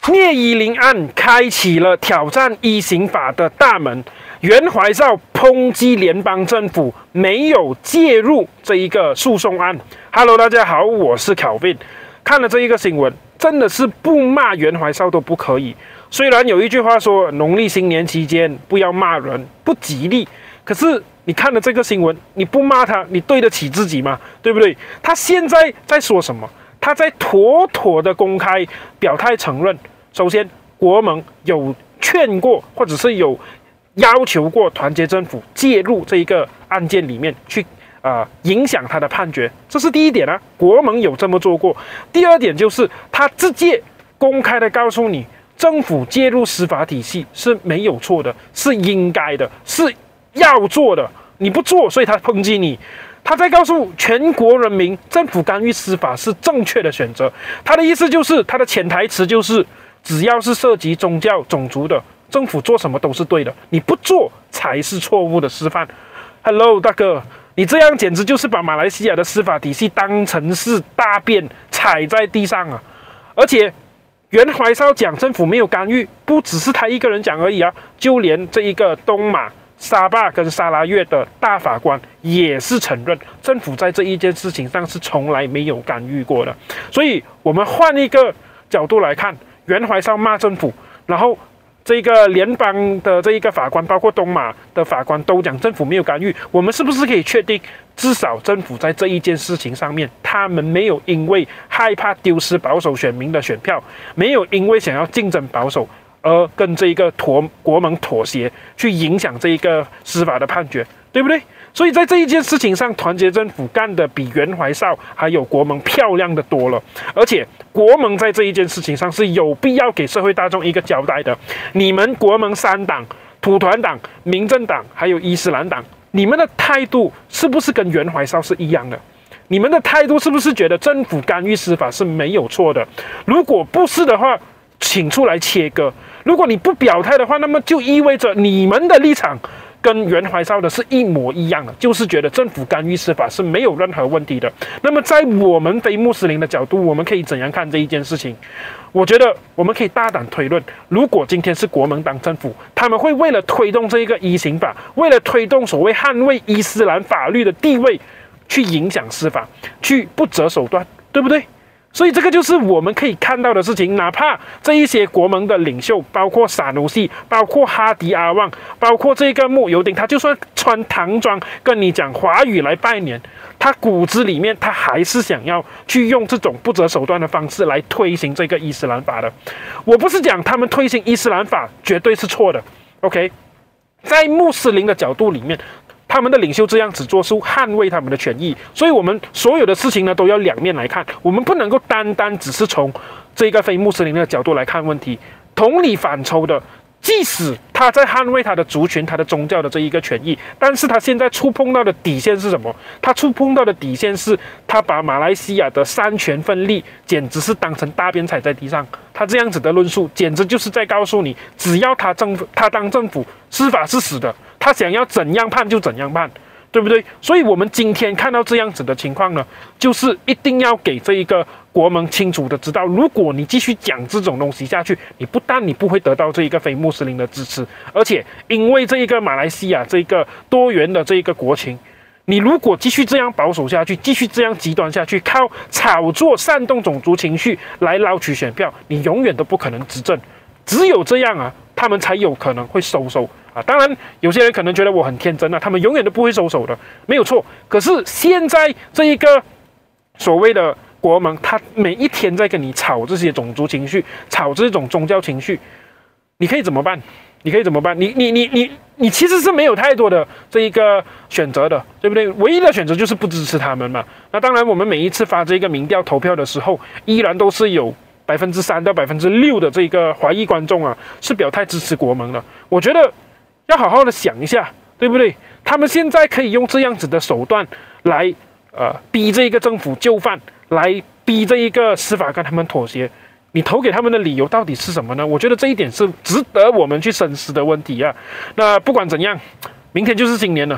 聂依林案开启了挑战一刑法的大门，袁怀少抨击联邦政府没有介入这一个诉讼案。Hello， 大家好，我是Calvin。看了这一个新闻，真的是不骂袁怀少都不可以。虽然有一句话说农历新年期间不要骂人，不吉利，可是你看了这个新闻，你不骂他，你对得起自己吗？对不对？他现在在说什么？他在妥妥的公开表态承认。首先，国盟有劝过，或者是有要求过团结政府介入这一个案件里面去影响他的判决，这是第一点啊，国盟有这么做过。第二点就是他直接公开的告诉你，政府介入司法体系是没有错的，是应该的，是要做的。你不做，所以他抨击你。他在告诉全国人民，政府干预司法是正确的选择。他的意思就是，他的潜台词就是，只要是涉及宗教、种族的，政府做什么都是对的，你不做才是错误的示范。Hello， 大哥，你这样简直就是把马来西亚的司法体系当成是大便踩在地上啊！而且袁怀少讲政府没有干预，不只是他一个人讲而已啊，就连这一个东马、沙巴跟沙拉越的大法官也是承认，政府在这一件事情上是从来没有干预过的。所以，我们换一个角度来看，袁怀少骂政府，然后这个联邦的这一个法官，包括东马的法官都讲政府没有干预，我们是不是可以确定，至少政府在这一件事情上面，他们没有因为害怕丢失保守选民的选票，没有因为想要竞争保守而跟这一个国盟妥协，去影响这一个司法的判决，对不对？所以在这一件事情上，团结政府干的比袁怀少还有国盟漂亮的多了。而且国盟在这一件事情上是有必要给社会大众一个交代的。你们国盟三党，土团党、民政党还有伊斯兰党，你们的态度是不是跟袁怀少是一样的？你们的态度是不是觉得政府干预司法是没有错的？如果不是的话，请出来切割。如果你不表态的话，那么就意味着你们的立场跟袁怀少的是一模一样的，就是觉得政府干预司法是没有任何问题的。那么在我们非穆斯林的角度，我们可以怎样看这一件事情？我觉得我们可以大胆推论，如果今天是国盟党政府，他们会为了推动这一个一刑法，为了推动所谓捍卫伊斯兰法律的地位，去影响司法，去不择手段，对不对？所以这个就是我们可以看到的事情，哪怕这一些国盟的领袖，包括萨努西，包括哈迪阿旺，包括这个慕尤丁，他就算穿唐装跟你讲华语来拜年，他骨子里面他还是想要去用这种不择手段的方式来推行这个伊斯兰法的。我不是讲他们推行伊斯兰法绝对是错的 ，OK， 在穆斯林的角度里面，他们的领袖这样子做是捍卫他们的权益，所以我们所有的事情呢都要两面来看，我们不能够单单只是从这个非穆斯林的角度来看问题。同理反抽的，即使他在捍卫他的族群、他的宗教的这一个权益，但是他现在触碰到的底线是什么？他触碰到的底线是，他把马来西亚的三权分立简直是当成大便踩在地上。他这样子的论述，简直就是在告诉你，只要他当政府，司法是死的。他想要怎样判就怎样判，对不对？所以我们今天看到这样子的情况呢，就是一定要给这一个国盟清楚的知道，如果你继续讲这种东西下去，你不但你不会得到这一个非穆斯林的支持，而且因为这一个马来西亚这个多元的这一个国情，你如果继续这样保守下去，继续这样极端下去，靠炒作煽动种族情绪来捞取选票，你永远都不可能执政。只有这样啊，他们才有可能会收手。当然，有些人可能觉得我很天真啊，他们永远都不会收手的，没有错。可是现在这一个所谓的国盟，他每一天在跟你炒这些种族情绪，炒这种宗教情绪，你可以怎么办？你可以怎么办？你其实是没有太多的这一个选择的，对不对？唯一的选择就是不支持他们嘛。那当然，我们每一次发这个民调投票的时候，依然都是有3%到6%的这个华裔观众啊，是表态支持国盟的。我觉得要好好的想一下，对不对？他们现在可以用这样子的手段来逼这一个政府就范，来逼这一个司法跟他们妥协。你投给他们的理由到底是什么呢？我觉得这一点是值得我们去深思的问题啊。那不管怎样，明天就是新年了。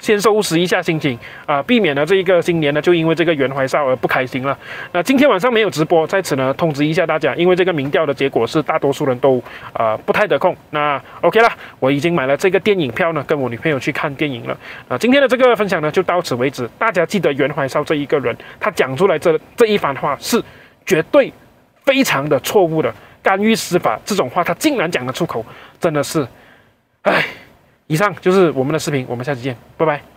先收拾一下心情避免了这一个新年呢就因为这个袁怀少而不开心了。那今天晚上没有直播，在此呢通知一下大家，因为这个民调的结果是大多数人都不太得空。那 OK 啦，我已经买了这个电影票呢，跟我女朋友去看电影了。今天的这个分享呢就到此为止。大家记得袁怀少这一个人，他讲出来这一番话是绝对非常的错误的，干预司法这种话他竟然讲得出口，真的是，哎。以上就是我们的视频，我们下期见，拜拜。